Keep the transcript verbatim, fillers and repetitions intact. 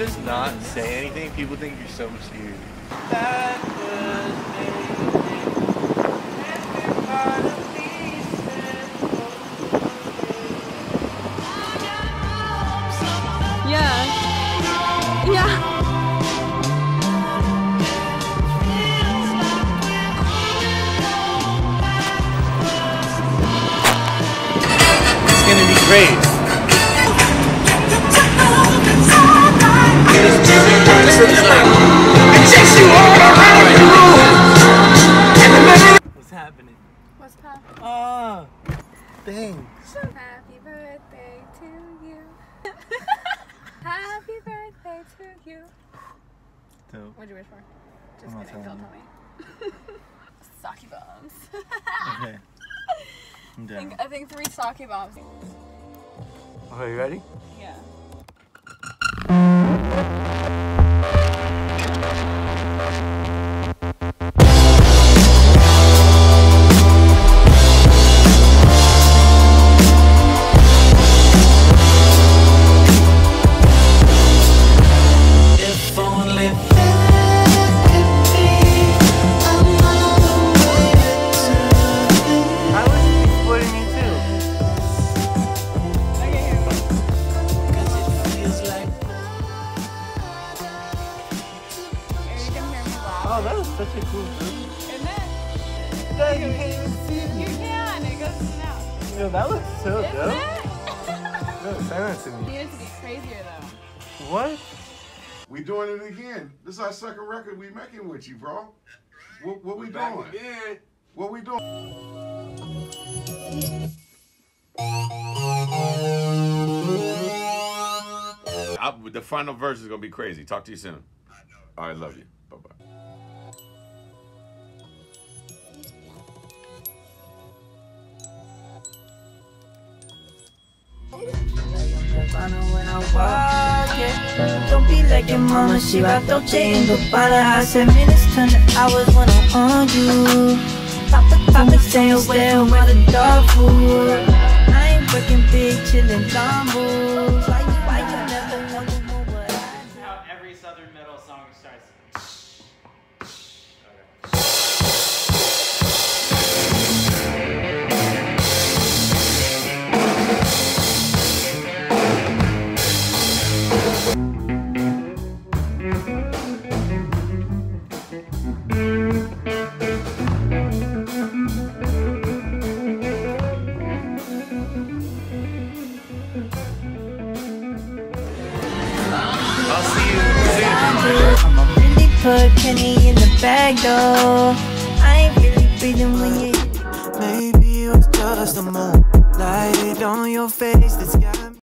just not say anything? People think you're so mysterious. That was Yeah. Yeah. It's gonna be great. What's happening? What's happening? Ah, thanks. Happy birthday to you. Happy birthday to you. Dope. What'd you wish for? Just I'm not kidding, don't tell telling me. Sake bombs. Okay. I'm I down. think, I think three sake bombs. Okay, you ready? Yeah. Oh, that was such a cool group. Isn't it? Yeah, you can't even see me. You can. It goes in and out. Yo, that looks so Isn't dope. it? No, send that to You me. need it to be crazier though. What? We doing it again. This is our second record we making with you, bro. What, what we doing? Again. What we doing? I, the final verse is gonna be crazy. Talk to you soon. All right, love you. Bye bye. When I walk, yeah. Don't be like your mama, she rock Dolce and Gabbana. I said minutes turn to hours when I'm on you. Pop it, pop it, stay away from all the dog food. I ain't working big, chillin' Lambo's. Why you, why you never wonder more what I do? How every Southern metal song starts. I'll see you soon. I'ma really put Kenny in the bag though. I ain't really breathing when you. Maybe it was just a moonlight on your face that's got me.